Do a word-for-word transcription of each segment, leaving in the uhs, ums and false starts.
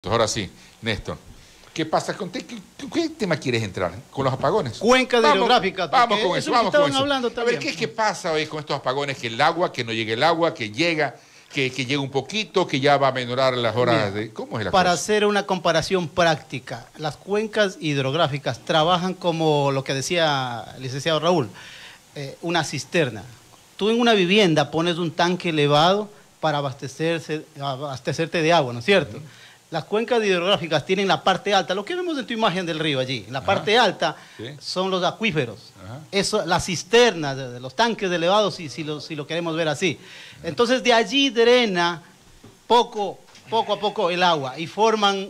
Ahora sí, Néstor. ¿Qué pasa con te, qué, qué tema quieres entrar? ¿Con los apagones? Cuencas hidrográficas. Vamos con eso, vamos con eso. Hablando a ver, ¿qué, ¿qué pasa hoy con estos apagones? Que el agua, que no llegue el agua, que llega, que, que llega un poquito, que ya va a menorar las horas. Mira, de... ¿Cómo es la Para cosa? hacer una comparación práctica, las cuencas hidrográficas trabajan como lo que decía el licenciado Raúl, eh, una cisterna. Tú en una vivienda pones un tanque elevado para abastecerse, abastecerte de agua, ¿no es cierto? Uh-huh. Las cuencas hidrográficas tienen la parte alta, lo que vemos en tu imagen del río allí, la Ajá. parte alta ¿Sí? son los acuíferos, eso, las cisternas, de, de los tanques elevados, si, si, lo, si lo queremos ver así. Ajá. Entonces de allí drena poco, poco a poco el agua y forman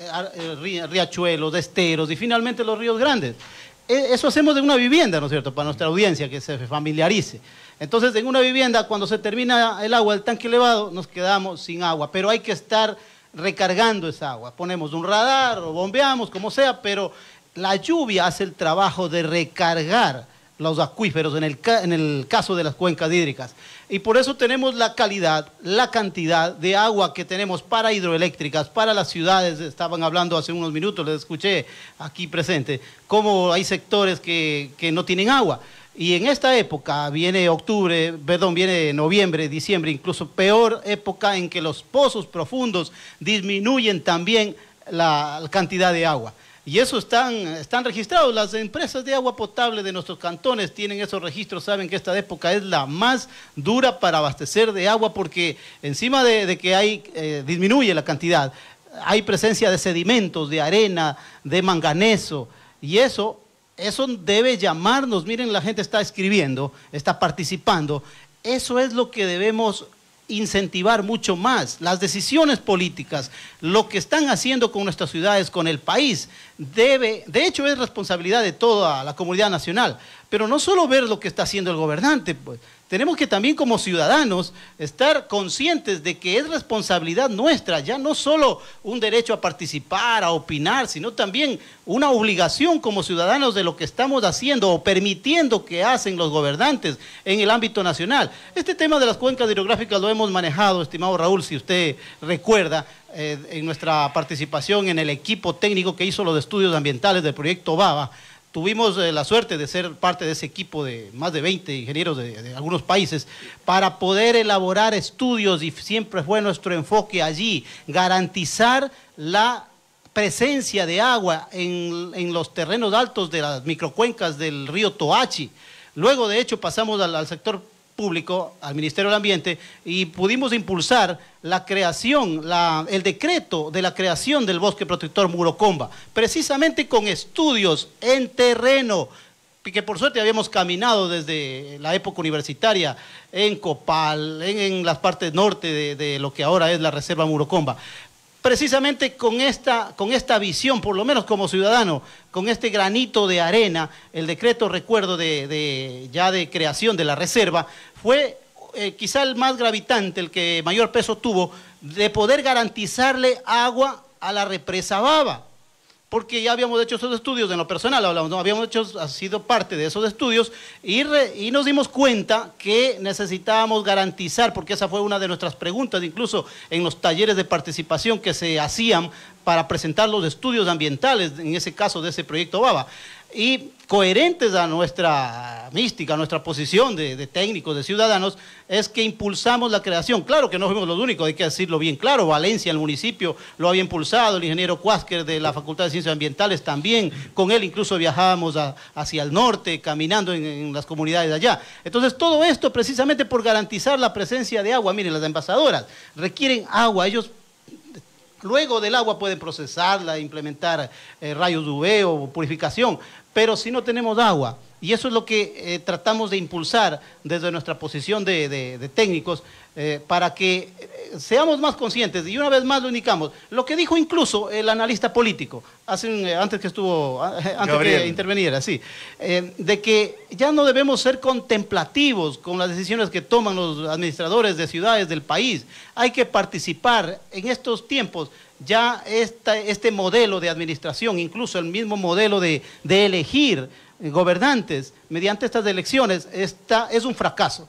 eh, riachuelos, esteros y finalmente los ríos grandes. Eso hacemos en una vivienda, ¿no es cierto?, para nuestra audiencia, que se familiarice. Entonces en una vivienda, cuando se termina el agua del tanque elevado, nos quedamos sin agua, pero hay que estar recargando esa agua. Ponemos un radar o bombeamos, como sea, pero la lluvia hace el trabajo de recargar los acuíferos en el, en el caso de las cuencas hídricas. Y por eso tenemos la calidad, la cantidad de agua que tenemos para hidroeléctricas, para las ciudades. Estaban hablando hace unos minutos, les escuché aquí presente, cómo hay sectores que, que no tienen agua. Y en esta época, viene octubre, perdón, viene noviembre, diciembre, incluso peor época en que los pozos profundos disminuyen también la, la cantidad de agua. Y eso están, están registrados, las empresas de agua potable de nuestros cantones tienen esos registros, saben que esta época es la más dura para abastecer de agua porque encima de, de que hay, eh, disminuye la cantidad, hay presencia de sedimentos, de arena, de manganeso, y eso... Eso debe llamarnos, miren, la gente está escribiendo, está participando, eso es lo que debemos incentivar mucho más, las decisiones políticas, lo que están haciendo con nuestras ciudades, con el país, debe, de hecho es responsabilidad de toda la comunidad nacional, pero no solo ver lo que está haciendo el gobernante, pues, tenemos que también como ciudadanos estar conscientes de que es responsabilidad nuestra, ya no solo un derecho a participar, a opinar, sino también una obligación como ciudadanos de lo que estamos haciendo o permitiendo que hacen los gobernantes en el ámbito nacional. Este tema de las cuencas hidrográficas lo hemos manejado, estimado Raúl, si usted recuerda, eh, en nuestra participación en el equipo técnico que hizo los estudios ambientales del proyecto Baba. Tuvimos eh, la suerte de ser parte de ese equipo de más de veinte ingenieros de, de algunos países para poder elaborar estudios y siempre fue nuestro enfoque allí, garantizar la presencia de agua en, en los terrenos altos de las microcuencas del río Toachi. Luego, de hecho, pasamos al, al sector público, al Ministerio del Ambiente, y pudimos impulsar la creación, la, el decreto de la creación del bosque protector Murocomba, precisamente con estudios en terreno, que por suerte habíamos caminado desde la época universitaria en Copal, en, en las partes norte de, de lo que ahora es la Reserva Murocomba. Precisamente con esta, con esta visión, por lo menos como ciudadano, con este granito de arena, el decreto, recuerdo, de, de, ya de creación de la reserva, fue eh, quizá el más gravitante, el que mayor peso tuvo, de poder garantizarle agua a la represa Baba. Porque ya habíamos hecho esos estudios, en lo personal hablamos, ¿no? Habíamos hecho, ha sido parte de esos estudios y, re, y nos dimos cuenta que necesitábamos garantizar, porque esa fue una de nuestras preguntas, incluso en los talleres de participación que se hacían para presentar los estudios ambientales, en ese caso de ese proyecto Baba, y coherentes a nuestra mística, a nuestra posición de, de técnicos, de ciudadanos, es que impulsamos la creación. Claro que no fuimos los únicos, hay que decirlo bien claro, Valencia, el municipio, lo había impulsado, el ingeniero Cuásquer de la Facultad de Ciencias Ambientales también, con él incluso viajábamos a, hacia el norte, caminando en, en las comunidades de allá. Entonces todo esto precisamente por garantizar la presencia de agua. Miren, las envasadoras requieren agua, ellos... Luego del agua pueden procesarla, implementar eh, rayos U V o purificación, pero si no tenemos agua, y eso es lo que eh, tratamos de impulsar desde nuestra posición de, de, de técnicos, eh, para que eh, seamos más conscientes, y una vez más lo indicamos, lo que dijo incluso el analista político, hace un, eh, antes que estuvo, eh, antes Gabriel. que interveniera, sí, eh, de que ya no debemos ser contemplativos con las decisiones que toman los administradores de ciudades del país, hay que participar en estos tiempos. Ya esta, este modelo de administración, incluso el mismo modelo de, de elegir gobernantes mediante estas elecciones, esta, es un fracaso.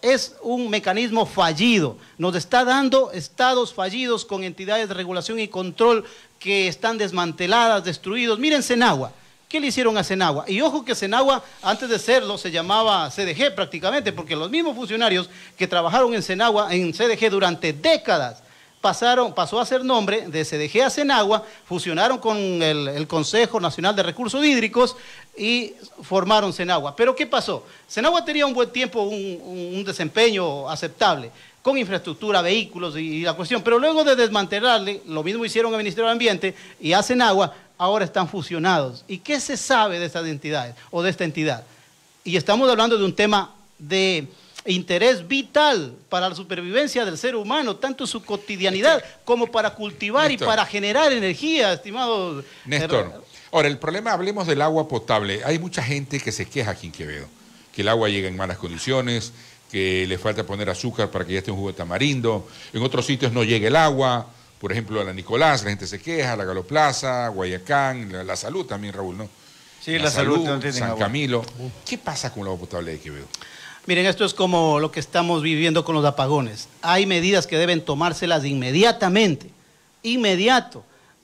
es un mecanismo fallido. Nos está dando estados fallidos con entidades de regulación y control que están desmanteladas, destruidos. Miren Senagua. ¿Qué le hicieron a Senagua? Y ojo que Senagua, antes de serlo, se llamaba C D G prácticamente, porque los mismos funcionarios que trabajaron en Senagua, en C D G durante décadas, pasaron, pasó a ser nombre de C D G a Senagua, fusionaron con el, el Consejo Nacional de Recursos Hídricos y formaron Senagua. ¿Pero qué pasó? Senagua tenía un buen tiempo, un, un desempeño aceptable, con infraestructura, vehículos y, y la cuestión, pero luego de desmantelarle, lo mismo hicieron el Ministerio del Ambiente y a Senagua, ahora están fusionados. ¿Y qué se sabe de estas entidades o de esta entidad? Y estamos hablando de un tema de interés vital para la supervivencia del ser humano, tanto en su cotidianidad como para cultivar Néstor. y para generar energía, estimado Néstor. Ahora, el problema, hablemos del agua potable. Hay mucha gente que se queja aquí en Quevedo, que el agua llega en malas condiciones, que le falta poner azúcar para que ya esté un jugo de tamarindo. En otros sitios no llega el agua. Por ejemplo, a la Nicolás, la gente se queja, la Galoplaza, Guayacán, la, la Salud también, Raúl, ¿no? Sí, la, la Salud, salud no San agua. Camilo. ¿Qué pasa con el agua potable de Quevedo? Miren, esto es como lo que estamos viviendo con los apagones. Hay medidas que deben tomárselas inmediatamente, inmediato.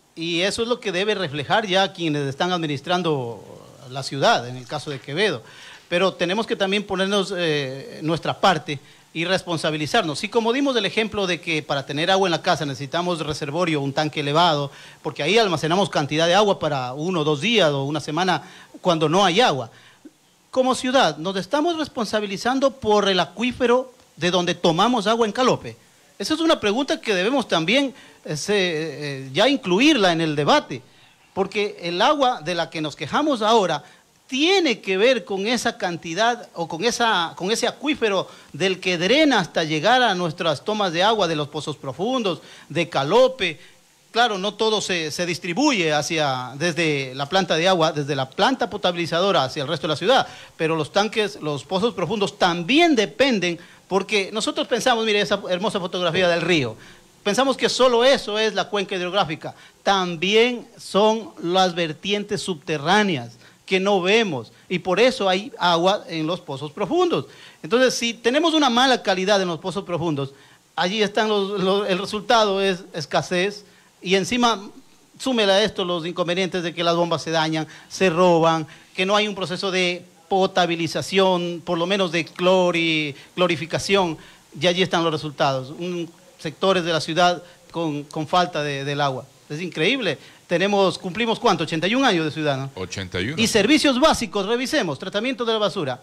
Y eso es lo que debe reflejar ya quienes están administrando la ciudad, en el caso de Quevedo. Pero tenemos que también ponernos eh, nuestra parte y responsabilizarnos. Y como dimos el ejemplo de que para tener agua en la casa necesitamos reservorio, un tanque elevado, porque ahí almacenamos cantidad de agua para uno o dos días o una semana cuando no hay agua. Como ciudad, nos estamos responsabilizando por el acuífero de donde tomamos agua en Calope. Esa es una pregunta que debemos también eh, eh, ya incluirla en el debate, porque el agua de la que nos quejamos ahora tiene que ver con esa cantidad o con, esa, con ese acuífero del que drena hasta llegar a nuestras tomas de agua de los pozos profundos, de Calope. Claro, no todo se, se distribuye hacia, desde la planta de agua, desde la planta potabilizadora hacia el resto de la ciudad, pero los tanques, los pozos profundos también dependen, porque nosotros pensamos, mire esa hermosa fotografía del río, pensamos que solo eso es la cuenca hidrográfica, también son las vertientes subterráneas que no vemos, y por eso hay agua en los pozos profundos. Entonces, si tenemos una mala calidad en los pozos profundos, allí están los, los, el resultado es escasez, y encima súmela a esto los inconvenientes de que las bombas se dañan, se roban, que no hay un proceso de potabilización, por lo menos de clori, clorificación, y allí están los resultados. Un, sectores de la ciudad con, con falta de, del agua. Es increíble. Tenemos, cumplimos ¿cuánto? ochenta y un años de ciudad, ¿no? ochenta y uno. Y servicios básicos, revisemos, tratamiento de la basura,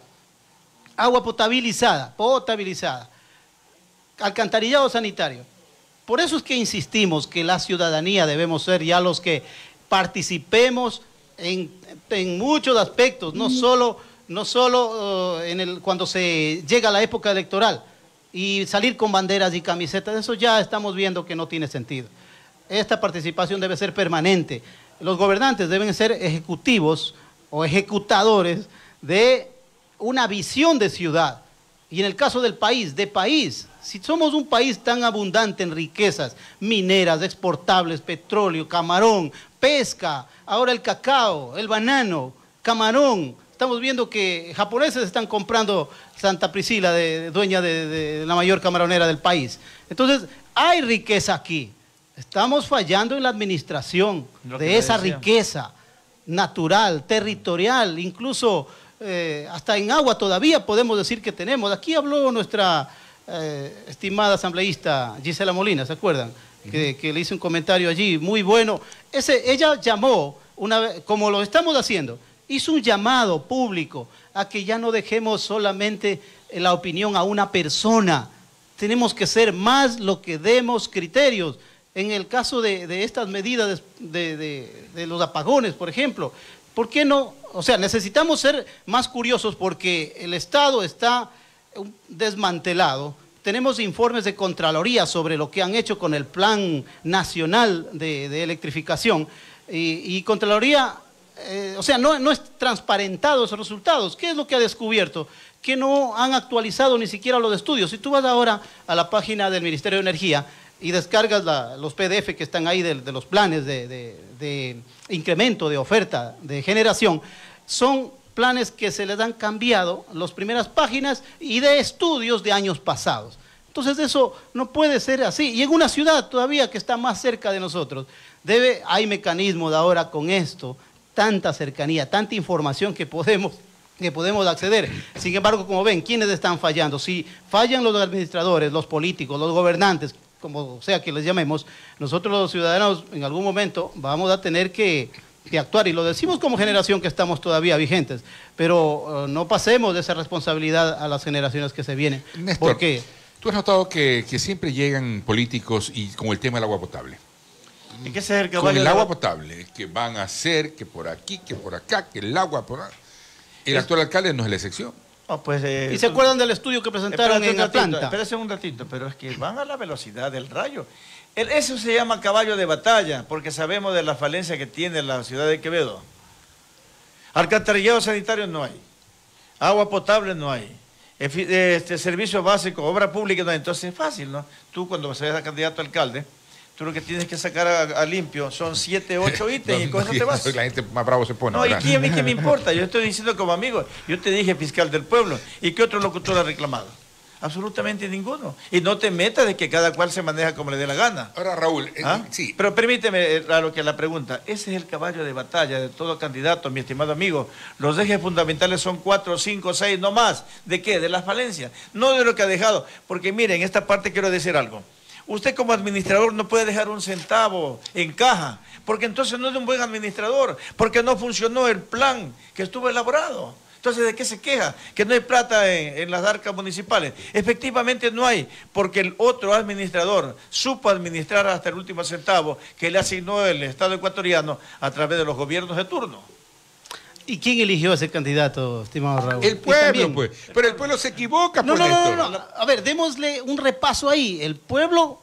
agua potabilizada, potabilizada, alcantarillado sanitario. Por eso es que insistimos que la ciudadanía debemos ser ya los que participemos en, en muchos aspectos, no solo, no solo uh, en el, cuando se llega a la época electoral y salir con banderas y camisetas, eso ya estamos viendo que no tiene sentido. Esta participación debe ser permanente. Los gobernantes deben ser ejecutivos o ejecutadores de una visión de ciudad. Y en el caso del país, de país, si somos un país tan abundante en riquezas mineras, exportables, petróleo, camarón, pesca, ahora el cacao, el banano, camarón, estamos viendo que japoneses están comprando Santa Priscila, de, dueña de, de la mayor camaronera del país. Entonces, hay riqueza aquí. Estamos fallando en la administración de esa riqueza natural, territorial, incluso eh, hasta en agua todavía podemos decir que tenemos. Aquí habló nuestra eh, estimada asambleísta Gisela Molina, ¿se acuerdan? Uh-huh. que, que le hice un comentario allí muy bueno. Ese, ella llamó, una vez, como lo estamos haciendo, hizo un llamado público a que ya no dejemos solamente la opinión a una persona. Tenemos que ser más lo que demos criterios. En el caso de, de estas medidas de, de, de los apagones, por ejemplo, ¿por qué no? O sea, necesitamos ser más curiosos porque el Estado está desmantelado. Tenemos informes de Contraloría sobre lo que han hecho con el Plan Nacional de, de Electrificación y, y Contraloría, eh, o sea, no, no es transparentado esos resultados. ¿Qué es lo que ha descubierto? Que no han actualizado ni siquiera los estudios. Si tú vas ahora a la página del Ministerio de Energía y descargas la, los P D F que están ahí de, de los planes de, de, de incremento de oferta de generación, son planes que se les han cambiado las primeras páginas y de estudios de años pasados. Entonces eso no puede ser así. Y en una ciudad todavía que está más cerca de nosotros, debe, hay mecanismos de ahora con esto, tanta cercanía, tanta información que podemos, que podemos acceder. Sin embargo, como ven, ¿quiénes están fallando? Si fallan los administradores, los políticos, los gobernantes, como sea que les llamemos, nosotros los ciudadanos en algún momento vamos a tener que, que actuar. Y lo decimos como generación que estamos todavía vigentes, pero uh, no pasemos de esa responsabilidad a las generaciones que se vienen. Néstor, ¿por qué? Tú has notado que, que siempre llegan políticos y con el tema del agua potable. ¿Y qué es el Con el agua potable, que van a hacer, que por aquí, que por acá, que el agua por ahí. El Es... actual alcalde no es la excepción. Oh, pues, eh, ¿Y se acuerdan del estudio que presentaron en Atlanta? Espérese un ratito, pero es que van a la velocidad del rayo. El, eso se llama caballo de batalla, porque sabemos de la falencia que tiene la ciudad de Quevedo. Alcantarillado sanitario no hay. Agua potable no hay. Este, servicio básico, obra pública no hay. Entonces es fácil, ¿no? Tú cuando seas candidato a alcalde, tú lo que tienes que sacar a, a limpio son siete, ocho ítems y con eso te vas. La gente más bravo se pone. No, ¿y qué, a mí qué me importa? Yo estoy diciendo como amigo. Yo te dije fiscal del pueblo. ¿Y qué otro locutor ha reclamado? Absolutamente ninguno. Y no te metas de que cada cual se maneja como le dé la gana. Ahora, Raúl, ¿Ah? eh, sí. Pero permíteme, a lo que la pregunta. Ese es el caballo de batalla de todo candidato, mi estimado amigo. Los ejes fundamentales son cuatro, cinco, seis, no más. ¿De qué? De las falencias. No de lo que ha dejado. Porque miren, en esta parte quiero decir algo. Usted como administrador no puede dejar un centavo en caja, porque entonces no es un buen administrador, porque no funcionó el plan que estuvo elaborado. Entonces, ¿de qué se queja? Que no hay plata en, en las arcas municipales. Efectivamente no hay, porque el otro administrador supo administrar hasta el último centavo que le asignó el Estado ecuatoriano a través de los gobiernos de turno. ¿Y quién eligió a ese candidato, estimado Raúl? El pueblo, también... pues. Pero el pueblo se equivoca, no, pues, no, no, Néstor. no, no. A ver, démosle un repaso ahí. El pueblo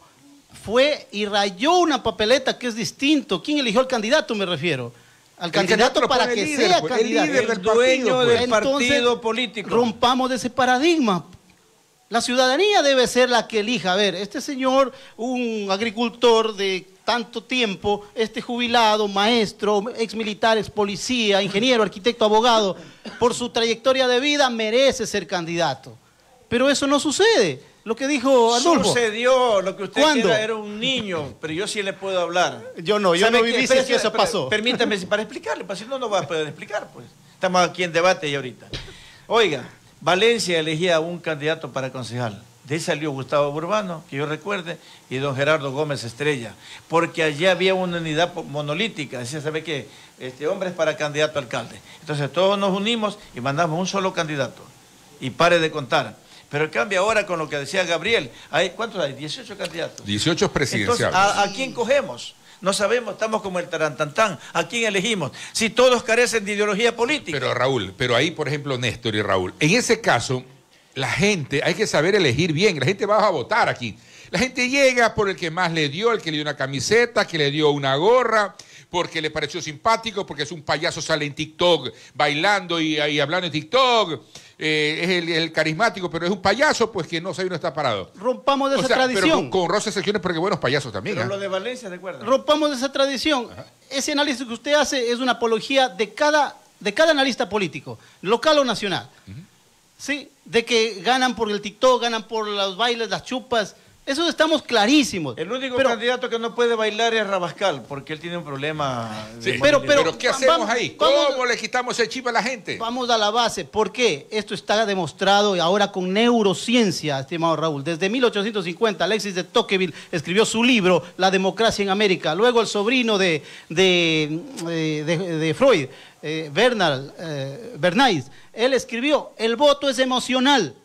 fue y rayó una papeleta que es distinto. ¿Quién eligió al candidato, me refiero? Al El candidato, candidato para pone que el líder, sea pues, el candidato. líder del El dueño partido, del pues. partido Entonces, político. rompamos de ese paradigma. La ciudadanía debe ser la que elija. A ver, este señor, un agricultor de tanto tiempo, este jubilado, maestro, ex militar, ex policía, ingeniero, arquitecto, abogado, por su trayectoria de vida merece ser candidato. Pero eso no sucede. Lo que dijo Adolfo. Sucedió, lo que usted ¿Cuándo? era, era un niño, pero yo sí le puedo hablar. Yo no, yo ¿Sabe no qué? viví si es que Espérese, eso pero- pasó. Permítame para explicarle, pues si no, no va a poder explicar, pues. Estamos aquí en debate y ahorita. Oiga, Valencia elegía a un candidato para concejal. De ahí salió Gustavo Burbano, que yo recuerde, y don Gerardo Gómez Estrella, porque allí había una unidad monolítica. Decía, ¿sabe qué? Este hombre es para candidato a alcalde. Entonces todos nos unimos y mandamos un solo candidato. Y pare de contar. Pero cambia ahora con lo que decía Gabriel. Hay, ¿cuántos hay? dieciocho candidatos. dieciocho presidenciales. Entonces, ¿a, ¿a quién cogemos? No sabemos, estamos como el tarantantán. ¿A quién elegimos? Si todos carecen de ideología política. Pero Raúl, pero ahí, por ejemplo, Néstor y Raúl, en ese caso, la gente, hay que saber elegir bien. La gente va a votar aquí. La gente llega por el que más le dio, el que le dio una camiseta, que le dio una gorra, porque le pareció simpático, porque es un payaso, sale en TikTok bailando y, y hablando en TikTok. Eh, es el, el carismático, pero es un payaso, pues que no sabe uno está parado. Rompamos de O esa sea, tradición. pero con, con roces secciones, porque buenos payasos también. Pero ¿eh? lo de Valencia, ¿de acuerdo? Rompamos de esa tradición. Ajá. Ese análisis que usted hace es una apología de cada, de cada analista político, local o nacional. Uh-huh. ¿Sí? De que ganan por el TikTok, ganan por los bailes, las chupas. Eso estamos clarísimos. El único pero, candidato que no puede bailar es Rabascal, porque él tiene un problema. Sí, de pero, pero, pero, ¿qué hacemos vamos, ahí? Vamos, ¿Cómo le quitamos el chip a la gente? Vamos a la base. ¿Por qué? Esto está demostrado ahora con neurociencia, estimado Raúl. Desde mil ochocientos cincuenta, Alexis de Tocqueville escribió su libro, La democracia en América. Luego el sobrino de, de, de, de, de Freud, eh, Bernard, eh, Bernays, él escribió, el voto es emocional.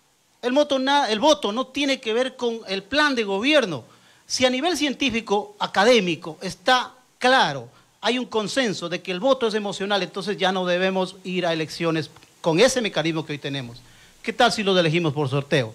El voto, el voto no tiene que ver con el plan de gobierno. Si a nivel científico, académico, está claro, hay un consenso de que el voto es emocional, entonces ya no debemos ir a elecciones con ese mecanismo que hoy tenemos. ¿Qué tal si lo elegimos por sorteo?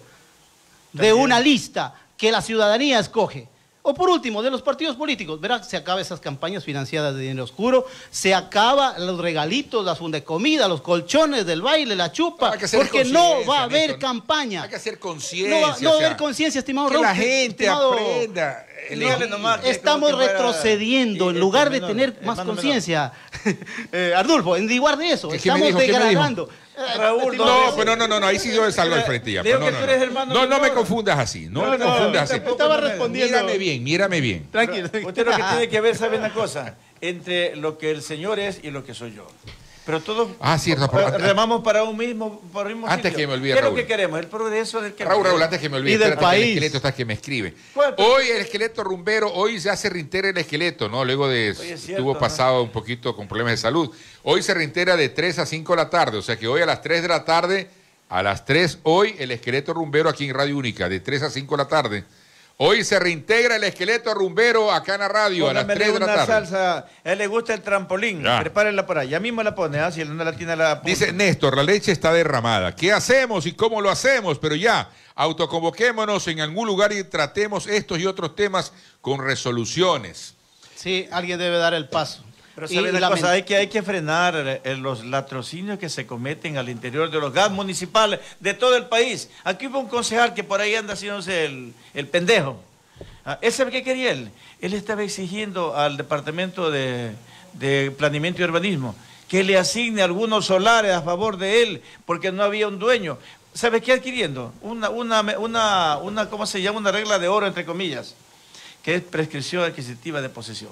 De una lista que la ciudadanía escoge. O por último, de los partidos políticos, verá, se acaban esas campañas financiadas de dinero oscuro, se acaban los regalitos, las fundecomidas, los colchones del baile, la chupa, no, porque no va a haber Néstor, campaña. Hay que hacer conciencia. No va, no va a haber conciencia, estimado que Raúl. la gente estimado, aprenda. No, nomás, estamos retrocediendo, en lugar de tener más conciencia. eh, Arnulfo, en lugar de eso, ¿Qué- qué me estamos dijo? ¿Qué me dijo? degradando. Raúl, Eh, no, No, no, pues no, no, no, no, ahí sí yo salgo al frente ya. Digo pues, que no, tú no, eres no. hermano No, no me menor. confundas así, no, No, me no, confundas usted así. tampoco Estaba me- respondiendo. Mírame bien, mírame bien. Tranquilo. Usted lo que tiene que ver, ¿sabe una cosa? Entre lo que el Señor es y lo que soy yo. Pero todos Ah, cierto, por- eh, remamos para un mismo, para un mismo Antes sitio. que me olvide, ¿Qué es lo Raúl. que queremos? El progreso del que Raúl, Raúl, antes que me olvide, Y del espérate, que país. el esqueleto está que me escribe. ¿Cuál? Hoy el esqueleto rumbero, hoy se hace reintegra el esqueleto, ¿no? Luego de Oye, es cierto, estuvo ¿no? pasado un poquito con problemas de salud. Hoy se reintegra de tres a cinco de la tarde, o sea que hoy a las tres de la tarde, a las tres hoy el esqueleto rumbero aquí en Radio Única, de tres a cinco de la tarde. Hoy se reintegra el esqueleto rumbero acá en la radio a las Póngamele tres de la una tarde. salsa, a él le gusta el trampolín, Ya. prepárenla por ahí, ya mismo la pone, ¿ah? Si él no la tiene la punta. Dice Néstor, la leche está derramada. ¿Qué hacemos y cómo lo hacemos? Pero ya, autoconvoquémonos en algún lugar y tratemos estos y otros temas con resoluciones. Sí, alguien debe dar el paso. Pero Y sabe una lament- cosa, hay que, hay que frenar eh, los latrocinios que se cometen al interior de los gas municipales de todo el país. Aquí hubo un concejal que por ahí anda haciéndose el, el pendejo. Ah, ¿Ese qué quería él? Él estaba exigiendo al Departamento de, de Planeamiento y Urbanismo que le asigne algunos solares a favor de él porque no había un dueño. ¿Sabe qué adquiriendo? Una, una, una, una, ¿cómo se llama? Una regla de oro, entre comillas, que es prescripción adquisitiva de posesión.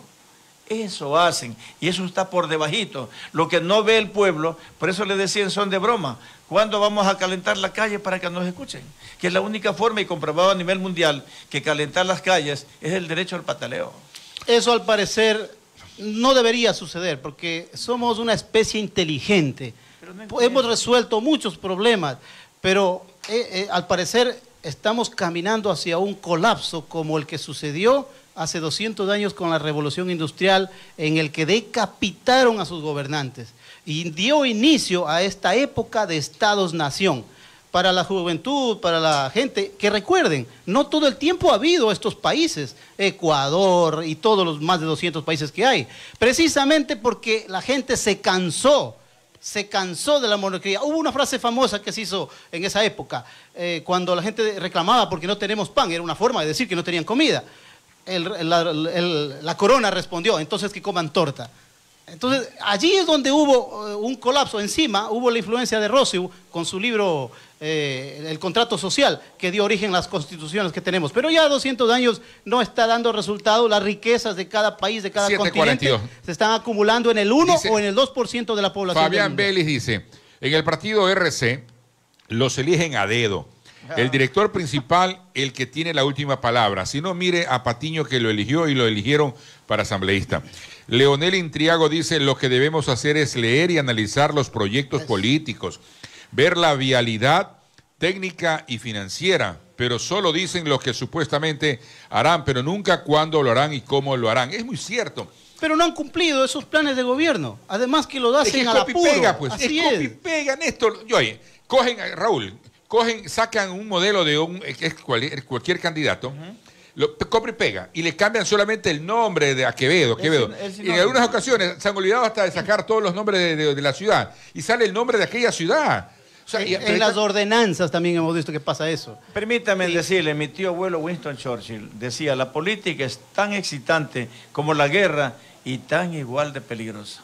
Eso hacen, y eso está por debajito. Lo que no ve el pueblo, por eso le decían son de broma. ¿Cuándo vamos a calentar la calle para que nos escuchen? Que es la única forma, y comprobado a nivel mundial, que calentar las calles es el derecho al pataleo. Eso al parecer no debería suceder porque somos una especie inteligente. Pero no entiendo. Hemos resuelto muchos problemas, pero eh, eh, al parecer estamos caminando hacia un colapso como el que sucedió hace doscientos años con la Revolución Industrial, en el que decapitaron a sus gobernantes y dio inicio a esta época de estados-nación. Para la juventud, para la gente, que recuerden, no todo el tiempo ha habido estos países, Ecuador y todos los más de doscientos países que hay, precisamente porque la gente se cansó, se cansó de la monarquía. Hubo una frase famosa que se hizo en esa época, eh, cuando la gente reclamaba porque no tenemos pan, era una forma de decir que no tenían comida. El, la, el, la corona respondió, entonces que coman torta. Entonces, allí es donde hubo uh, un colapso. Encima hubo la influencia de Rousseau con su libro eh, El contrato social, que dio origen a las constituciones que tenemos. Pero ya doscientos años no está dando resultado. Las riquezas de cada país, de cada siete continente, cuarenta y dos. se están acumulando en el uno Dice, o en el dos por ciento de la población. Fabián Vélez dice, en el partido R C los eligen a dedo. El director principal, el que tiene la última palabra. Si no, mire a Patiño que lo eligió y lo eligieron para asambleísta. Leonel Intriago dice, lo que debemos hacer es leer y analizar los proyectos políticos, ver la vialidad técnica y financiera, pero solo dicen lo que supuestamente harán, pero nunca cuándo lo harán y cómo lo harán. Es muy cierto. Pero no han cumplido esos planes de gobierno. Además que lo Es hacen que a es la copy puro. pega, pues. Así es es. copy pega, Néstor. Yo, oye, cogen, Raúl, cogen, sacan un modelo de un, es cualquier, cualquier candidato, uh-huh. lo copia y pega, y le cambian solamente el nombre de a Quevedo, Quevedo. El, el y en algunas ocasiones se han olvidado hasta de sacar todos los nombres de, de, de la ciudad, y sale el nombre de aquella ciudad. O sea, en, y, en las ordenanzas también hemos visto que pasa eso. Permítame decirle, mi tío abuelo Winston Churchill decía, la política es tan excitante como la guerra y tan igual de peligrosa.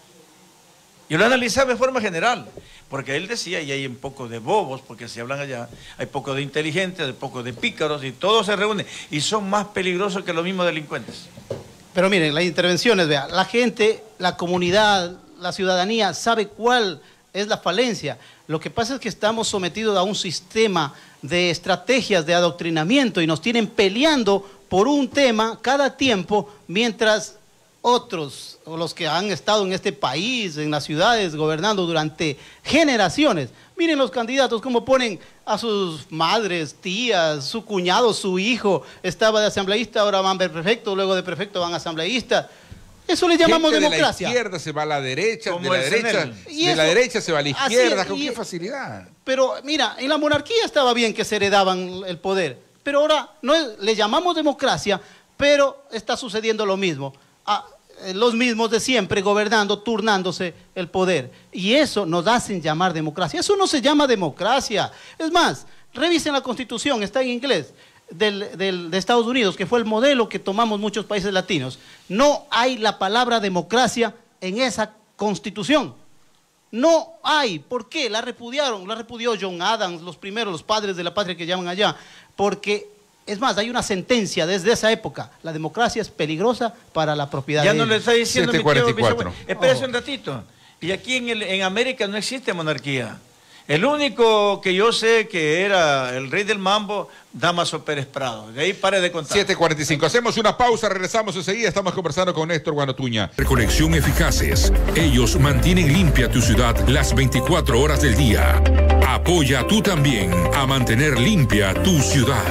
Yo lo analizaba de forma general, porque él decía, y hay un poco de bobos, porque si hablan allá, hay poco de inteligentes, hay poco de pícaros, y todos se reúnen, y son más peligrosos que los mismos delincuentes. Pero miren, las intervenciones, vea, la gente, la comunidad, la ciudadanía sabe cuál es la falencia. Lo que pasa es que estamos sometidos a un sistema de estrategias de adoctrinamiento y nos tienen peleando por un tema cada tiempo, mientras otros, o los que han estado en este país, en las ciudades, gobernando durante generaciones, miren los candidatos cómo ponen a sus madres, tías, su cuñado, su hijo, estaba de asambleísta, ahora van de prefecto, luego de prefecto van a asambleísta. Eso le llamamos gente democracia. De la izquierda se va a la derecha, Como de la el derecha, Senel. Y de eso- la derecha se va a la así izquierda, es, con y- qué facilidad. Pero mira, en la monarquía estaba bien que se heredaban el poder, pero ahora no es- le llamamos democracia, pero está sucediendo lo mismo. Ah, eh, los mismos de siempre gobernando, turnándose el poder. Y eso nos hacen llamar democracia. Eso no se llama democracia. Es más, revisen la Constitución, está en inglés, del, del- de Estados Unidos, que fue el modelo que tomamos muchos países latinos. No hay la palabra democracia en esa constitución. No hay. ¿Por qué? La repudiaron, la repudió John Adams, los primeros, los padres de la patria que llaman allá, porque, es más, hay una sentencia desde esa época, la democracia es peligrosa para la propiedad. Ya de no ellos. le está diciendo mi tío Bisabuelo. Espérese Oh. un ratito. Y aquí en, el, en América no existe monarquía. El único que yo sé que era el rey del mambo, Damaso Pérez Prado. De ahí pare de contar. siete cuarenta y cinco. Hacemos una pausa, regresamos enseguida. Estamos conversando con Néstor Guanotuña. Recolección eficaces. Ellos mantienen limpia tu ciudad las veinticuatro horas del día. Apoya tú también a mantener limpia tu ciudad.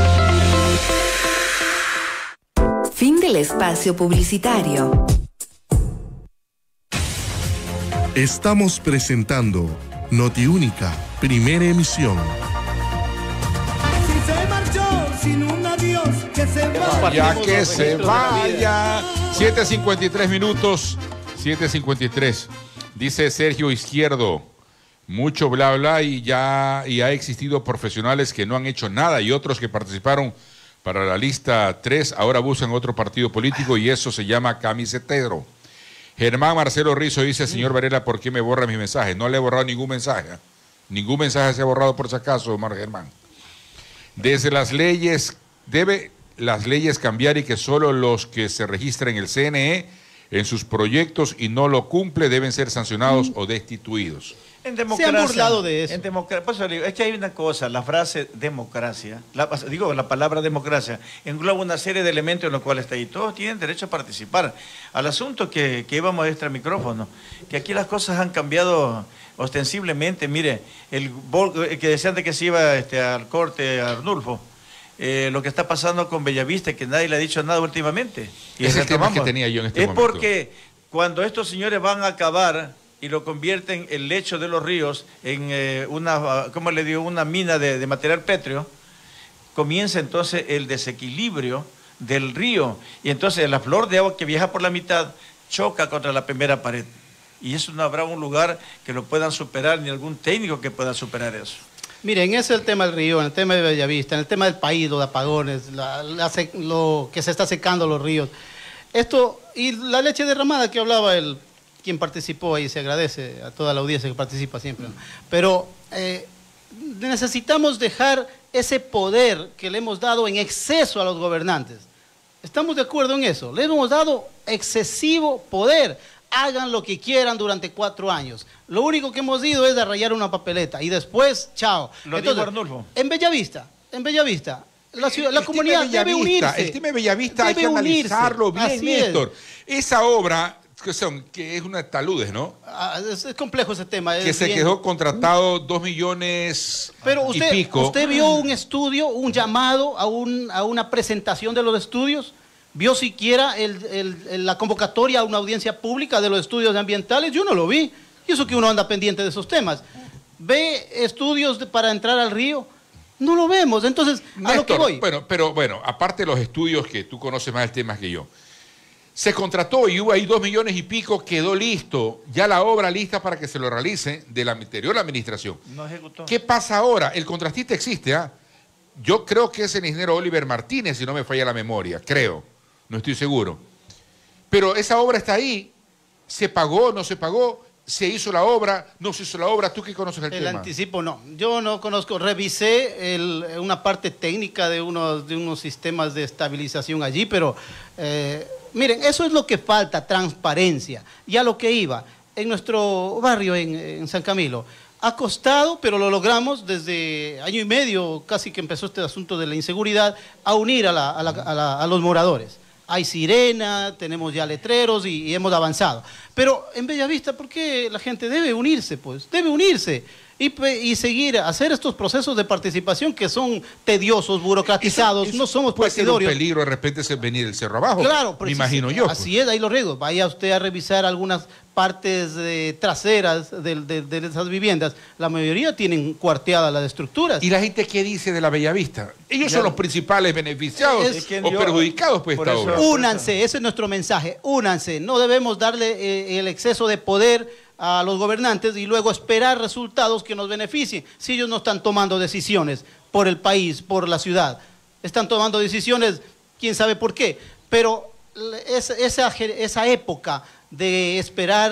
Fin del espacio publicitario. Estamos presentando Notiúnica, primera emisión. Si se marchó sin un adiós, que se vaya. Ya que se vaya. siete cincuenta y tres minutos. siete cincuenta y tres. Dice Sergio Izquierdo. Mucho bla bla y ya y ha existido profesionales que no han hecho nada y otros que participaron para la lista tres ahora buscan otro partido político y eso se llama camisetero. Germán Marcelo Rizo dice, señor Varela, ¿por qué me borra mis mensajes? No le he borrado ningún mensaje. ¿eh? Ningún mensaje se ha borrado por si acaso, Omar Germán. Desde las leyes, debe las leyes cambiar y que solo los que se registran en el C N E en sus proyectos y no lo cumple deben ser sancionados mm. o destituidos. En democracia, se han burlado de eso. En democracia, pues, es que hay una cosa, la frase democracia, la, digo, la palabra democracia, engloba una serie de elementos en los cuales está ahí. Todos tienen derecho a participar. Al asunto que, que íbamos a extra micrófono, que aquí las cosas han cambiado ostensiblemente. Mire, el, el que decían de que se iba este, al corte Arnulfo, eh, lo que está pasando con Bellavista, que nadie le ha dicho nada últimamente. Y es el tema que tenía yo en este es momento. Es porque cuando estos señores van a acabar y lo convierten el lecho de los ríos en eh, una, ¿cómo le digo? Una mina de, de material pétreo, comienza entonces el desequilibrio del río y entonces la flor de agua que viaja por la mitad choca contra la primera pared y eso no habrá un lugar que lo puedan superar ni algún técnico que pueda superar eso. Miren, ese es el tema del río, en el tema de Bellavista, en el tema del país, los apagones, la, la, lo que se está secando los ríos. Esto, y la leche derramada que hablaba el quien participó ahí, se agradece a toda la audiencia que participa siempre, ¿no? Pero eh, necesitamos dejar ese poder que le hemos dado en exceso a los gobernantes. ¿Estamos de acuerdo en eso? Le hemos dado excesivo poder. Hagan lo que quieran durante cuatro años. Lo único que hemos ido es a rayar una papeleta y después, chao. Lo Entonces, dijo Arnulfo. En Bellavista, en Bellavista, la, ciudad, la comunidad debe unirse. El tema de Bellavista debe hay que analizarlo unirse. bien, Así Néstor. es. Esa obra, que, son, que es una de taludes, ¿no? Ah, es, es complejo ese tema. Que es se bien. quedó contratado dos millones Pero usted, y pico. ¿usted vio un estudio, un llamado a, un, a una presentación de los estudios? ¿Vio siquiera el, el, el, la convocatoria a una audiencia pública de los estudios ambientales? Yo no lo vi. Y eso que uno anda pendiente de esos temas. ¿Ve estudios de, para entrar al río? No lo vemos. Entonces, Néstor, a lo que voy. Bueno, pero bueno, aparte de los estudios que tú conoces más el tema que yo, se contrató y hubo ahí dos millones y pico, quedó listo, ya la obra lista para que se lo realice de la anterior administración. No ejecutó. ¿Qué pasa ahora? El contratista existe, ¿ah? Yo creo que es el ingeniero Oliver Martínez, si no me falla la memoria, creo, no estoy seguro. Pero esa obra está ahí, se pagó, no se pagó, se hizo la obra, no se hizo la obra. ¿Tú qué conoces el, el tema? El anticipo no, yo no conozco, revisé el, una parte técnica de unos, de unos sistemas de estabilización allí, pero eh, miren, eso es lo que falta, transparencia. Ya lo que iba, en nuestro barrio en, en San Camilo, ha costado, pero lo logramos desde año y medio, casi que empezó este asunto de la inseguridad, a unir a, la, a, la, a, la, a los moradores. Hay sirena, tenemos ya letreros y, y hemos avanzado. Pero en Bellavista, ¿por qué la gente debe unirse? Pues debe unirse y, y seguir, hacer estos procesos de participación que son tediosos, burocratizados, eso, eso no somos puede partidarios. Ser un peligro de repente es venir el cerro abajo, claro, me imagino yo. Así pues. es, ahí los riesgos. Vaya usted a revisar algunas partes eh, traseras de, de, de esas viviendas. La mayoría tienen cuarteadas las estructuras. ¿Y la gente qué dice de la Bellavista? Ellos ya, son los principales beneficiados es, o dio, perjudicados por esta obra. Únanse, ese es nuestro mensaje, únanse. No debemos darle eh, el exceso de poder a los gobernantes y luego esperar resultados que nos beneficien. Si ellos no están tomando decisiones por el país, por la ciudad, están tomando decisiones, quién sabe por qué, pero esa, esa, esa época de esperar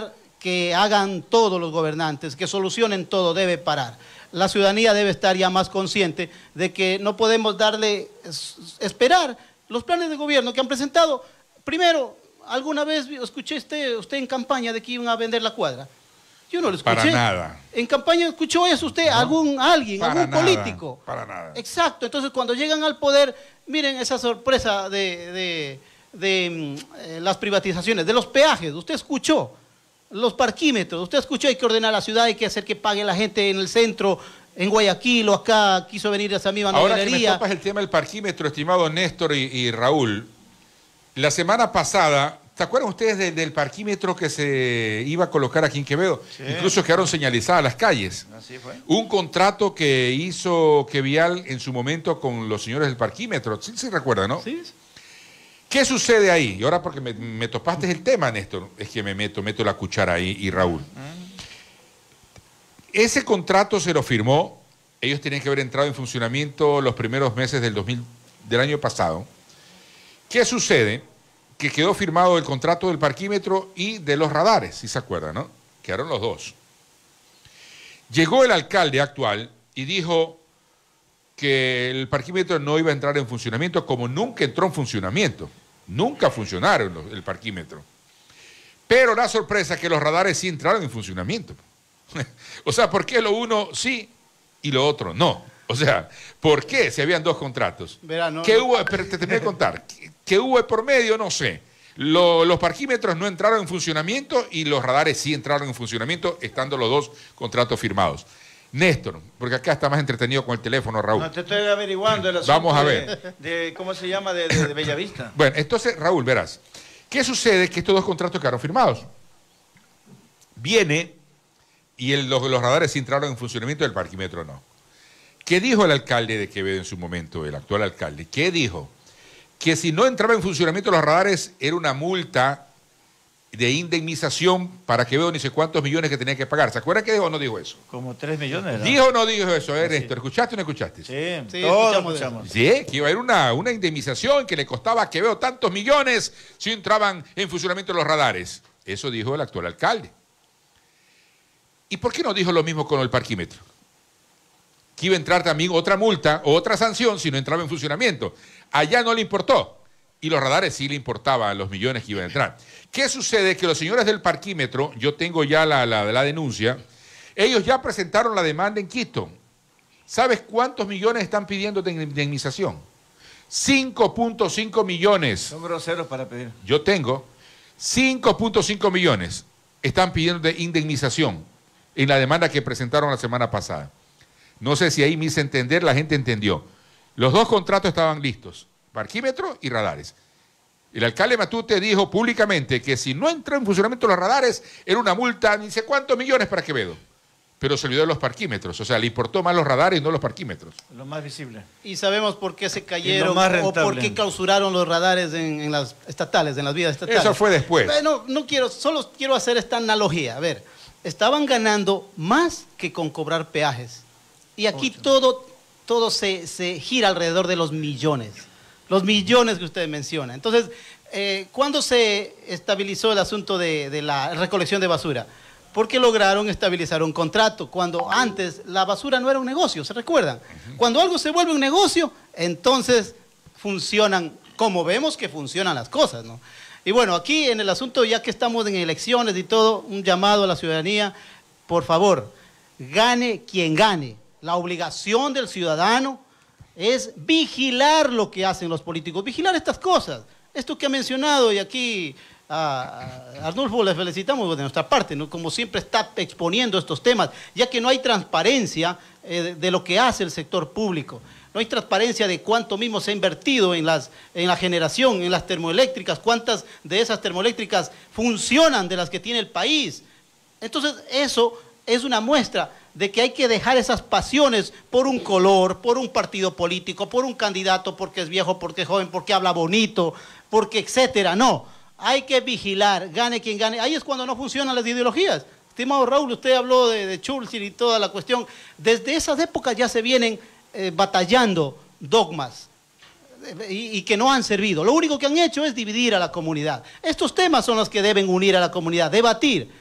que hagan todos los gobernantes, que solucionen todo, debe parar. La ciudadanía debe estar ya más consciente de que no podemos darle, esperar los planes de gobierno que han presentado. Primero, alguna vez escuché usted, usted en campaña de que iban a vender la cuadra. Yo no lo escuché. Para nada. En campaña escuchó eso usted, no, algún alguien, para algún nada, político. Para nada. Exacto. Entonces, cuando llegan al poder, miren esa sorpresa de, de, de eh, las privatizaciones, de los peajes. Usted escuchó los parquímetros. Usted escuchó, hay que ordenar la ciudad, hay que hacer que pague la gente en el centro, en Guayaquil o acá, quiso venir a esa misma novelería. Ahora que me topas el tema del parquímetro, estimado Néstor y, y Raúl, la semana pasada, ¿se acuerdan ustedes de, del parquímetro que se iba a colocar aquí en Quevedo? Sí. Incluso quedaron señalizadas las calles. Así fue. Un contrato que hizo Quevial en su momento con los señores del parquímetro. ¿Sí se recuerda, no? Sí. ¿Qué sucede ahí? Y ahora porque me, me topaste el tema, Néstor, es que me meto, meto la cuchara ahí y Raúl. Mm. Ese contrato se lo firmó, ellos tenían que haber entrado en funcionamiento los primeros meses del, dos mil, del año pasado. ¿Qué sucede? Que quedó firmado el contrato del parquímetro y de los radares, si se acuerdan, ¿no? Quedaron los dos. Llegó el alcalde actual y dijo que el parquímetro no iba a entrar en funcionamiento, como nunca entró en funcionamiento. Nunca funcionaron los, el parquímetro. Pero la sorpresa es que los radares sí entraron en funcionamiento. O sea, ¿por qué lo uno sí y lo otro no? O sea, ¿por qué? Si habían dos contratos. Verá, no, ¿Qué no. hubo? Pero te terminé de contar. ¿Qué, qué hubo por medio? No sé. Lo, los parquímetros no entraron en funcionamiento y los radares sí entraron en funcionamiento, estando los dos contratos firmados. Néstor, porque acá está más entretenido con el teléfono, Raúl. No, te estoy averiguando el asunto. Vamos a ver. De, de, ¿cómo se llama? De, de, de Bellavista. Bueno, entonces, Raúl, verás. ¿Qué sucede? Que estos dos contratos quedaron firmados. Viene y el, los, los radares sí entraron en funcionamiento, el parquímetro no. ¿Qué dijo el alcalde de Quevedo en su momento, el actual alcalde? ¿Qué dijo? Que si no entraba en funcionamiento los radares era una multa de indemnización para Quevedo, ni sé cuántos millones que tenía que pagar. ¿Se acuerda que dijo o no dijo eso? Como tres millones, ¿no? ¿Dijo o no dijo eso, eh, Néstor? ¿Escuchaste o no escuchaste? Sí, sí, todos escuchamos. escuchamos. Sí, que iba a haber una, una indemnización que le costaba a Quevedo tantos millones si entraban en funcionamiento los radares. Eso dijo el actual alcalde. ¿Y por qué no dijo lo mismo con el parquímetro? Que iba a entrar también otra multa o otra sanción si no entraba en funcionamiento. Allá no le importó. Y los radares sí le importaban los millones que iban a entrar. ¿Qué sucede? Que los señores del parquímetro, yo tengo ya la, la, la denuncia, ellos ya presentaron la demanda en Quito. ¿Sabes cuántos millones están pidiendo de indemnización? cinco punto cinco millones. Son groseros para pedir. Yo tengo cinco punto cinco millones están pidiendo de indemnización en la demanda que presentaron la semana pasada. No sé si ahí me hice entender, la gente entendió. Los dos contratos estaban listos, parquímetro y radares. El alcalde Matute dijo públicamente que si no entró en funcionamiento los radares, era una multa, ni sé cuántos millones para Quevedo. Pero se olvidó de los parquímetros, o sea, le importó más los radares y no los parquímetros. Lo más visible. Y sabemos por qué se cayeron más o por rentable. qué clausuraron los radares en, en las estatales, en las vías estatales. Eso fue después. No, no quiero, solo quiero hacer esta analogía. A ver, estaban ganando más que con cobrar peajes. Y aquí Ocho. todo, todo se, se gira alrededor de los millones. Los millones que usted menciona. Entonces, eh, ¿cuándo se estabilizó el asunto de, de la recolección de basura? Porque lograron estabilizar un contrato, cuando antes la basura no era un negocio, ¿se recuerdan? Uh-huh. Cuando algo se vuelve un negocio, entonces funcionan, como vemos que funcionan las cosas, ¿no? Y bueno, aquí en el asunto, ya que estamos en elecciones y todo, un llamado a la ciudadanía, por favor, gane quien gane. La obligación del ciudadano es vigilar lo que hacen los políticos, vigilar estas cosas. Esto que ha mencionado, y aquí a Arnulfo le felicitamos de nuestra parte, ¿no? Como siempre está exponiendo estos temas, ya que no hay transparencia eh, de lo que hace el sector público. No hay transparencia de cuánto mismo se ha invertido en, las, en la generación, en las termoeléctricas, cuántas de esas termoeléctricas funcionan de las que tiene el país. Entonces eso es una muestra de que hay que dejar esas pasiones por un color, por un partido político, por un candidato, porque es viejo, porque es joven, porque habla bonito, porque etcétera. No, hay que vigilar, gane quien gane. Ahí es cuando no funcionan las ideologías. Estimado Raúl, usted habló de, de Churchill y toda la cuestión. Desde esas épocas ya se vienen eh, batallando dogmas eh, y, y que no han servido. Lo único que han hecho es dividir a la comunidad. Estos temas son los que deben unir a la comunidad, debatir.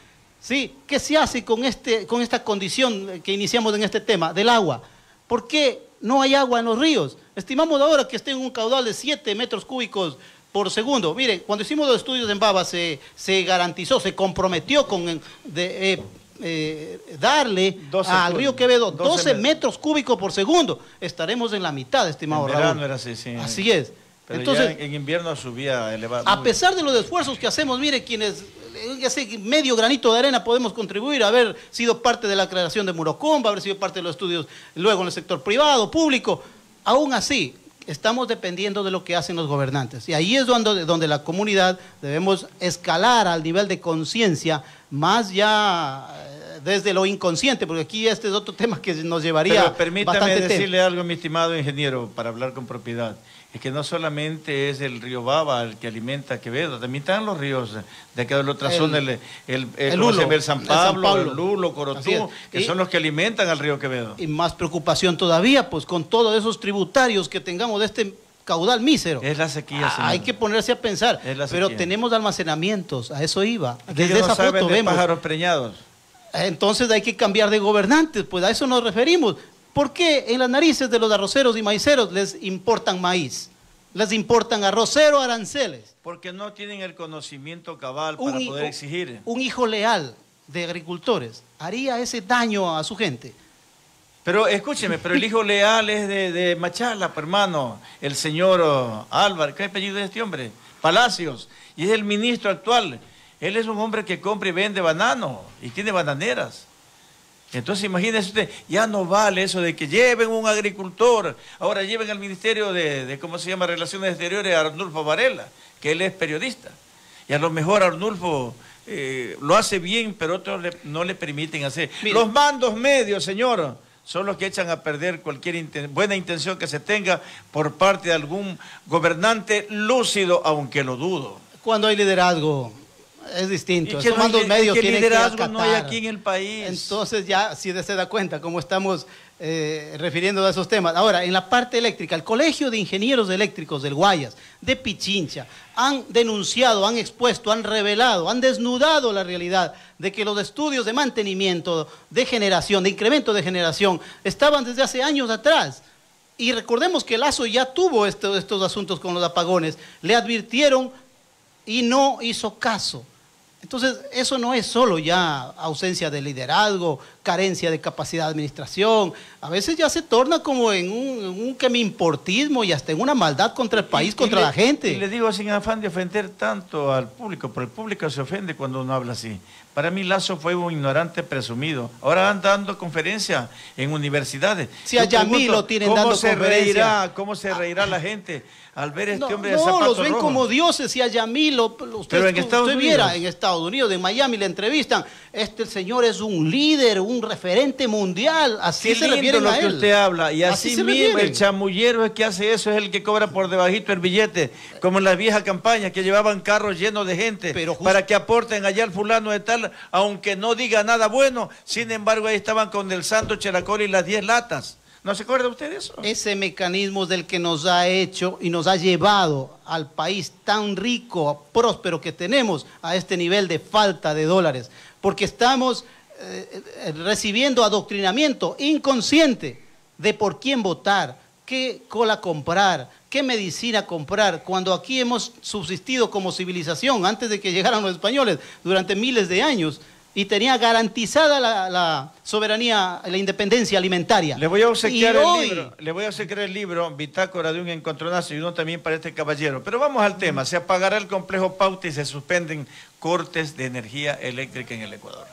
¿sí? ¿Qué se hace con, este, con esta condición que iniciamos en este tema, del agua? ¿Por qué no hay agua en los ríos? Estimamos ahora que esté en un caudal de siete metros cúbicos por segundo. Miren, cuando hicimos los estudios en Baba se, se garantizó, se comprometió con de, eh, eh, darle al río Quevedo doce metros cúbicos por segundo. Estaremos en la mitad, estimado Raúl. En verano era así, sí. Así es. Pero entonces, ya en invierno subía elevado. A pesar de los esfuerzos que hacemos, mire, quienes, ya sé, medio granito de arena podemos contribuir, haber sido parte de la creación de Murocomba, haber sido parte de los estudios luego en el sector privado, público, aún así estamos dependiendo de lo que hacen los gobernantes. Y ahí es donde, donde la comunidad debemos escalar al nivel de conciencia, más ya eh, desde lo inconsciente, porque aquí este es otro tema que nos llevaría Pero permítame bastante decirle tiempo. algo, mi estimado ingeniero, para hablar con propiedad. Es que no solamente es el río Baba el que alimenta a Quevedo, también están los ríos de acá de la otra El- zona, el, el, el, el ¿cómo se Lulo, llama? El San el San Pablo, Pablo. el Lulo, Así Corotú, es. que Y- son los que alimentan al río Quevedo. Y más preocupación todavía, pues con todos esos tributarios que tengamos de este caudal mísero. Es la sequía, Ah, señor. hay que ponerse a pensar, Es la pero sequía. tenemos almacenamientos, a eso iba. Que Desde ellos no esa saben foto de vemos. pájaros preñados. Entonces hay que cambiar de gobernantes, pues a eso nos referimos. ¿Por qué en las narices de los arroceros y maiceros les importan maíz? Les importan arroz, cero aranceles. Porque no tienen el conocimiento cabal Un para hi- poder exigir. Un hijo leal de agricultores haría ese daño a su gente. Pero escúcheme, pero el hijo leal es de, de Machala, pues, hermano, el señor oh, Álvarez, ¿qué apellido es este hombre? Palacios, y es el ministro actual. Él es un hombre que compra y vende banano y tiene bananeras. Entonces imagínese usted, ya no vale eso de que lleven un agricultor, ahora lleven al Ministerio de, de ¿cómo se llama?, Relaciones Exteriores a Arnulfo Varela, que él es periodista. Y a lo mejor Arnulfo eh, lo hace bien, pero otros le- no le permiten hacer. Mire. Los mandos medios, señor, son los que echan a perder cualquier inten- buena intención que se tenga por parte de algún gobernante lúcido, aunque lo dudo. Cuando hay liderazgo es distinto. Y que Esos no hay mandos li- medios que tienen que liderazgo no hay acatar. aquí en el país. Entonces ya si se da cuenta cómo estamos eh, refiriendo a esos temas. Ahora, en la parte eléctrica, el Colegio de Ingenieros Eléctricos del Guayas, de Pichincha, han denunciado, han expuesto, han revelado, han desnudado la realidad de que los estudios de mantenimiento, de generación, de incremento de generación, estaban desde hace años atrás. Y recordemos que Lazo ya tuvo esto- estos asuntos con los apagones, le advirtieron y no hizo caso. Entonces, eso no es solo ya ausencia de liderazgo, carencia de capacidad de administración. A veces ya se torna como en un, en un que me importismo y hasta en una maldad contra el país, Y- y contra le- la gente. Y le digo sin afán de ofender tanto al público, pero el público se ofende cuando uno habla así. Para mí Lazo fue un ignorante presumido. Ahora anda dando conferencias en universidades. Si a Yo pregunto, Yamil lo tienen ¿cómo dando se conferencia? reirá, ¿Cómo se reirá la gente al ver a este No, hombre de no, zapatos los ven rojos? como dioses y a Yamil, lo- lo- usted, Pero en Estados usted viera Unidos. en Estados Unidos, en Miami, le entrevistan, este señor es un líder, un referente mundial, así Qué se lindo refieren lo a que él. usted habla. Y así, Así se mismo refieren. el chamullero es que hace eso, es el que cobra por debajito el billete, como en las viejas campañas que llevaban carros llenos de gente Pero just- para que aporten allá al fulano de tal, aunque no diga nada bueno. Sin embargo, ahí estaban con el santo cheracol y las diez latas. ¿No se acuerda usted de eso? Ese mecanismo es del que nos ha hecho y nos ha llevado al país tan rico, próspero que tenemos a este nivel de falta de dólares, porque estamos eh, eh, recibiendo adoctrinamiento inconsciente de por quién votar, qué cola comprar, qué medicina comprar, cuando aquí hemos subsistido como civilización antes de que llegaran los españoles durante miles de años y tenía garantizada la, la soberanía, la independencia alimentaria. Le voy a obsequiar Y el hoy- libro, le voy a obsequiar el libro, Bitácora de un encontronazo, y uno también para este caballero. Pero vamos al tema, se apagará el complejo Pauta y se suspenden cortes de energía eléctrica en el Ecuador.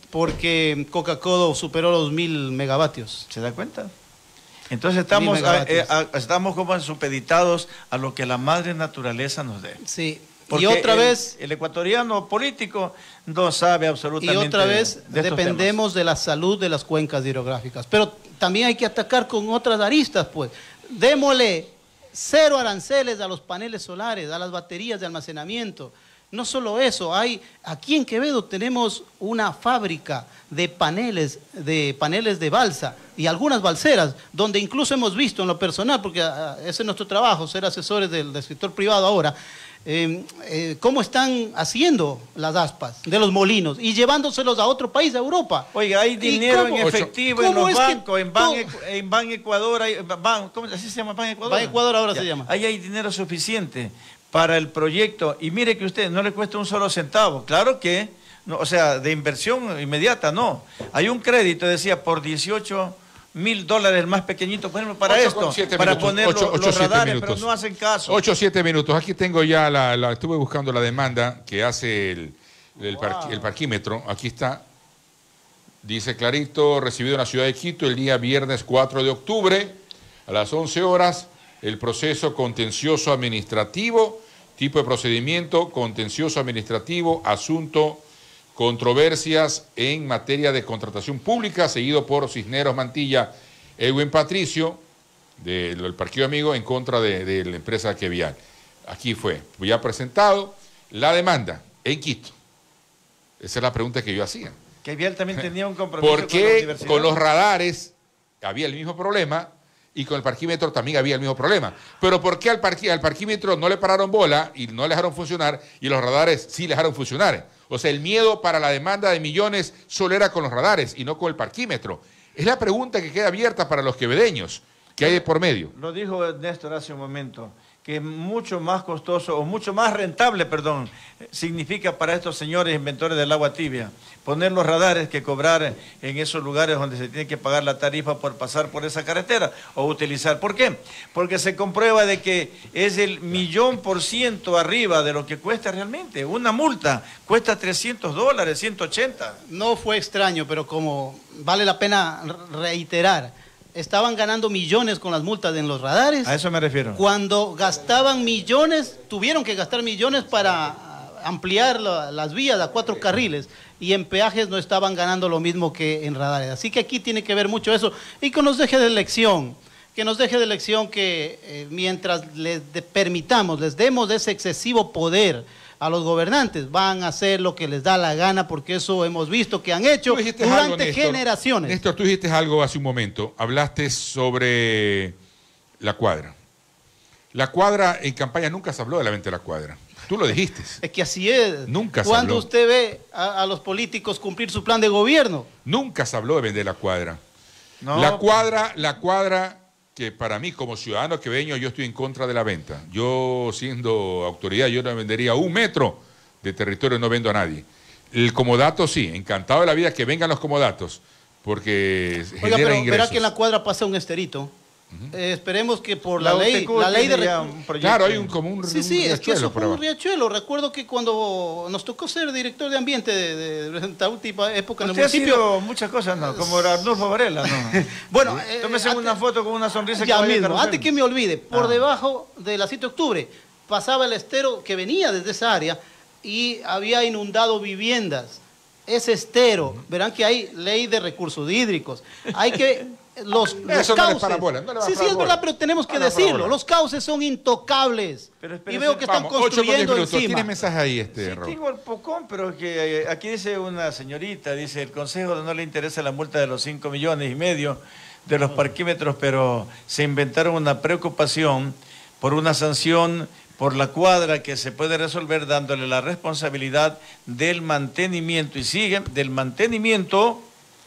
Porque Coca-Cola superó los mil megavatios. ¿Se da cuenta? Entonces estamos, Mil a- megavatios. eh, a- estamos como supeditados a lo que la madre naturaleza nos dé. Sí. Porque Y otra el, vez, el ecuatoriano político no sabe y absolutamente otra vez de estos dependemos de la salud de las cuencas hidrográficas. Pero también hay que atacar con otras aristas, pues. Démosle cero aranceles a los paneles solares, a las baterías de almacenamiento. No solo eso, hay aquí en Quevedo tenemos una fábrica de paneles, de paneles de balsa y algunas balseras, donde incluso hemos visto en lo personal, porque ah, ese es nuestro trabajo, ser asesores del, del sector privado ahora, eh, eh, cómo están haciendo las aspas de los molinos y llevándoselos a otro país, a Europa. Oiga, hay dinero en cómo? efectivo en los es que bancos, en Ban, todo- en Ban Ecuador, hay, Ban, ¿cómo así se llama Ban Ecuador? Ban Ecuador ahora Ya, se llama. Ahí hay dinero suficiente para el proyecto y mire que usted no le cuesta un solo centavo. Claro que, no, o sea, de inversión inmediata no. Hay un crédito, decía, por dieciocho mil dólares, el más pequeñito, por ejemplo, para ocho esto, con siete para minutos, poner ocho- los, ocho, los siete radares, minutos. pero no hacen caso. ocho o siete minutos. Aquí tengo ya la, la- estuve buscando la demanda que hace el, el, parqui- el parquímetro. Aquí está. Dice clarito, recibido en la ciudad de Quito el día viernes cuatro de octubre a las once horas, el proceso contencioso administrativo, tipo de procedimiento contencioso administrativo, asunto controversias en materia de contratación pública, seguido por Cisneros Mantilla, Edwin Patricio, del, del Partido Amigo, en contra de, de la empresa Quevial. Aquí fue, ya presentado la demanda en Quito. Esa es la pregunta que yo hacía. Que Vial también tenía un compromiso ¿Por con la qué universidad. con los radares había el mismo problema y con el parquímetro también había el mismo problema? Pero ¿por qué al, parqui, al parquímetro no le pararon bola y no le dejaron funcionar y los radares sí le dejaron funcionar? O sea, el miedo para la demanda de millones solo era con los radares y no con el parquímetro. Es la pregunta que queda abierta para los quevedeños. ¿Qué hay de por medio? Lo dijo Néstor hace un momento, que es mucho más costoso, o mucho más rentable, perdón, significa para estos señores inventores del agua tibia, poner los radares que cobrar en esos lugares donde se tiene que pagar la tarifa por pasar por esa carretera, o utilizar. ¿Por qué? Porque se comprueba de que es el millón por ciento arriba de lo que cuesta realmente. Una multa cuesta trescientos dólares, ciento ochenta. No fue extraño, pero como vale la pena reiterar, estaban ganando millones con las multas en los radares. A eso me refiero. Cuando gastaban millones, tuvieron que gastar millones para ampliar la, las vías a cuatro carriles, y en peajes no estaban ganando lo mismo que en radares. Así que aquí tiene que ver mucho eso. Y que nos deje de lección, que nos deje de lección que eh, mientras les de, permitamos, les demos ese excesivo poder a los gobernantes, van a hacer lo que les da la gana, porque eso hemos visto que han hecho durante algo, Néstor, generaciones. Néstor, tú dijiste algo hace un momento. Hablaste sobre la cuadra. La cuadra en campaña nunca se habló de la venta de la cuadra. Tú lo dijiste. Es que así es. Nunca se Cuando habló. usted ve a, a los políticos cumplir su plan de gobierno. Nunca se habló de vender la cuadra. No. La cuadra, la cuadra que para mí como ciudadano queveño yo estoy en contra de la venta. Yo siendo autoridad yo no vendería un metro de territorio, no vendo a nadie. El comodato sí, encantado de la vida que vengan los comodatos, porque Oiga, genera pero ingresos. verá que en la cuadra pasa un esterito. Eh, esperemos que por la, La ley, U T Q la ley de tiene ya recu- un proyecto. Claro, hay un, como un, Sí, un sí, es que riachuelo eso por fue un abajo. riachuelo. Recuerdo que cuando nos tocó ser director de ambiente de, de, de esta última época en el Usted ha municipio. sido muchas cosas, ¿no? Como Arnulfo Varela, ¿no? Bueno, eh, Tómese antes- una foto con una sonrisa. ya que vaya a mismo, carrusel. antes que me olvide, por Ah. debajo de la siete de octubre pasaba el estero que venía desde esa área y había inundado viviendas. Ese estero, verán que hay ley de recursos hídricos. Hay que los, los Eso no le cauces. para bola, no le va a sí, sí, parar es bola. verdad, pero tenemos que No le va a parar decirlo. bola. Los cauces son intocables. Pero espérese, y veo que están Vamos, ocho con diez construyendo minutos. encima. ¿Tiene mensaje ahí, este, Sí, Raúl? tengo el pocón, pero que eh, aquí dice una señorita, dice, el Consejo no le interesa la multa de los cinco millones y medio de los parquímetros, pero se inventaron una preocupación por una sanción por la cuadra que se puede resolver dándole la responsabilidad del mantenimiento, y siguen, del mantenimiento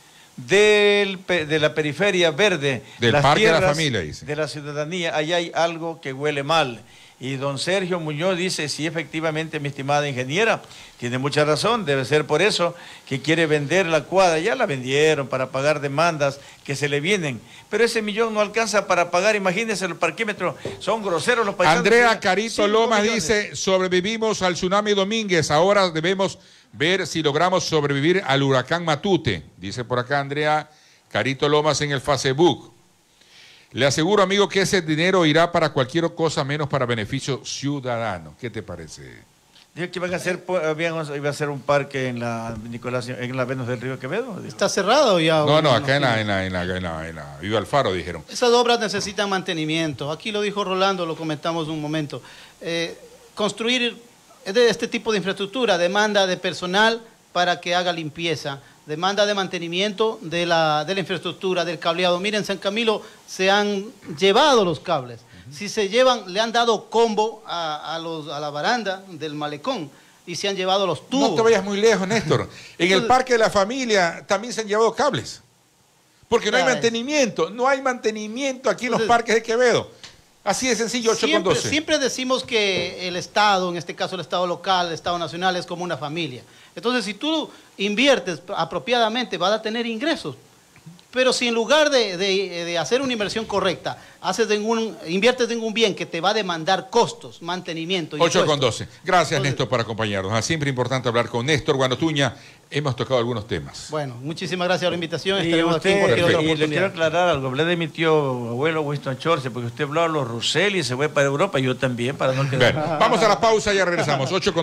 del, pe- de la periferia verde, Del las Parque de la tierras Familia, dice. de la ciudadanía. Ahí hay algo que huele mal. Y don Sergio Muñoz dice, sí, efectivamente, mi estimada ingeniera, tiene mucha razón, debe ser por eso que quiere vender la cuadra. Ya la vendieron para pagar demandas que se le vienen, pero ese millón no alcanza para pagar, imagínense, el parquímetro, son groseros los paisanos. Andrea Tienen Carito cinco Lomas millones. dice, sobrevivimos al tsunami Domínguez, ahora debemos ver si logramos sobrevivir al huracán Matute. Dice por acá Andrea Carito Lomas en el Facebook. Le aseguro, amigo, que ese dinero irá para cualquier cosa menos para beneficio ciudadano. ¿Qué te parece? Dijo que iban a hacer, habían- iba a ser un parque en la Nicolás, en la Venus del Río Quevedo. dijo. ¿Está cerrado ya? No, no, o acá en la, en la, en la, en la, en la Viva Alfaro dijeron. Esas obras necesitan mantenimiento. Aquí lo dijo Rolando, lo comentamos un momento. Eh, construir de este tipo de infraestructura demanda de personal para que haga limpieza, demanda de mantenimiento de la, de la infraestructura, del cableado. Miren, en San Camilo se han llevado los cables. Si se llevan, le han dado combo a, a, los, a la baranda del malecón y se han llevado los tubos. No te vayas muy lejos, Néstor. En el Parque de la Familia también se han llevado cables. Porque no hay mantenimiento. No hay mantenimiento aquí en los parques de Quevedo. Así de sencillo, ocho con doce. Siempre decimos que el Estado, en este caso el Estado local, el Estado nacional, es como una familia. Entonces, si tú inviertes apropiadamente, vas a tener ingresos. Pero si en lugar de, de, de hacer una inversión correcta, haces en un, inviertes en un bien que te va a demandar costos, mantenimiento. ocho con doce. Gracias, Entonces, Néstor, por acompañarnos. Ah, siempre importante hablar con Néstor Guanotuña. Hemos tocado algunos temas. Bueno, muchísimas gracias por la invitación. Y Estaremos usted, aquí en cualquier otra y oportunidad. le quiero aclarar algo. Hablé de mi tío abuelo Winston Churchill, porque usted habló a los Russell y se fue para Europa, yo también, para no quedar. Bueno, vamos a la pausa y ya regresamos. ocho con